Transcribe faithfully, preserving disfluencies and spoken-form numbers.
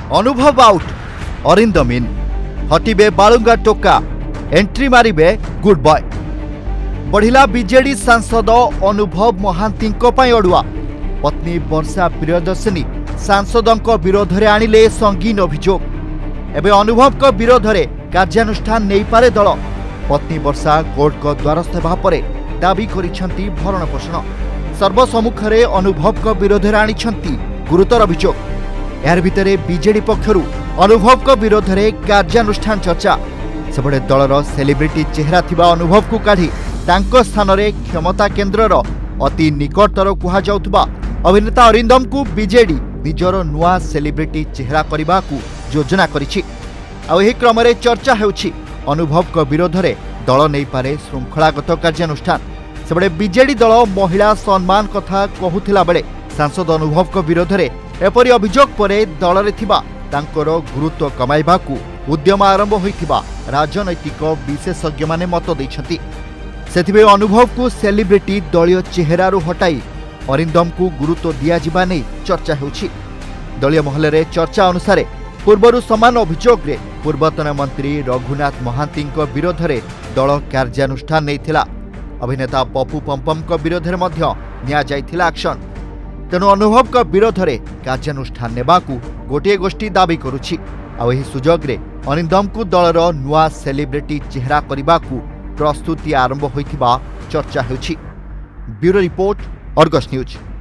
अनुभव आउट अरिंदम इन हटिबे बालुंगा टोका एंट्री मारिबे गुड बॉय। बढ़िला बीजेडी सांसद अनुभव महांती अड़ुआ पत्नी वर्षा प्रियदर्शिनी सांसदों विरोध में आणिले संगीन अभियोग। एवं अनुभव विरोध में कार्यानुष्ठान नहीं पारे दल। पत्नी वर्षा कोर्ट को द्वारस्थ हेबा परे दाबी करिसेंती भरण पोषण। सर्वसम्मुखें अनुभव विरोध में आनिछंती गुरुतर अभियोग। यार भितरे बीजेडी पक्षरु अनुभव विरोध में कार्यानुष्ठान चर्चा। सेपटे दलर सेलिब्रिटी चेहरा थिबा अनुभव को काढ़ी तांको स्थान रे क्षमता केन्द्रर अति निकटतर कुहा जाउथबा अभिनेता अरिंदम को बीजेडी निजर नुआ सेलिब्रिटी चेहरा करने को योजना करिछि। आ एही क्रम रे चर्चा हेउछि अनुभव विरोध में दल नहीं पारे श्रृंखलागत कार्यानुष्ठान। सेपटे बीजेडी दल महिला सम्मान कथा कहूथिला बेले सांसद अनुभव विरोध में एपरि अभियोग परे दल रे थिबा तांकर गुरुत्व कमाइबाकू उद्यम आरंभ होइथिबा राजनैतिक विशेषज्ञ माने मत दैछंती। सेथिबे अनुभव को सेलिब्रिटी दलीय चेहरारू हटाई अरिंदम को गुरुत्व दिया जिबा नै चर्चा हेउछि। दलीय महल रे चर्चा अनुसार पूर्वरु समान अभियोग रे पूर्वतन मंत्री रघुनाथ महांती विरोध में दल कार्यानुष्ठान नैथिला। अभिनेता पप्पू पम्पम विरोध में मध्य निया जाइथिला एक्शन। तेणु अनुभव विरोध में कार्यानुष्ठान नेबाकू गोटे गोष्ठी दाबी करुछि। आ एही सुजोग रे अरिंदम को दलर नुआ सेलिब्रिटी चेहरा करबाकू प्रस्तुति आरंभ होइथिबा चर्चा हेउछि। Bureau report, Argus news.